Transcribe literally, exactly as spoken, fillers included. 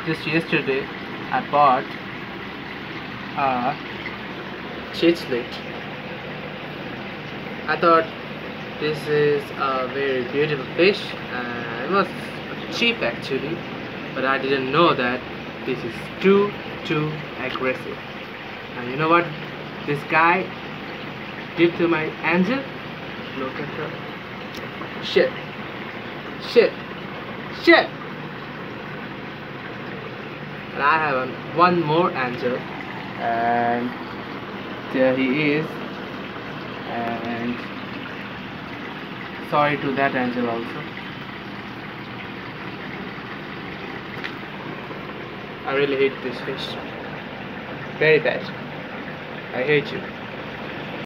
just yesterday I bought a chichlid. I thought this is a very beautiful fish and it was cheap actually, but I didn't know that this is too too aggressive. And you know what this guy did to my angel? Look at her. Shit. Shit. Shit. And I have one more angel, and there he is. And sorry to that angel also. I really hate this fish. Very bad. I hate you.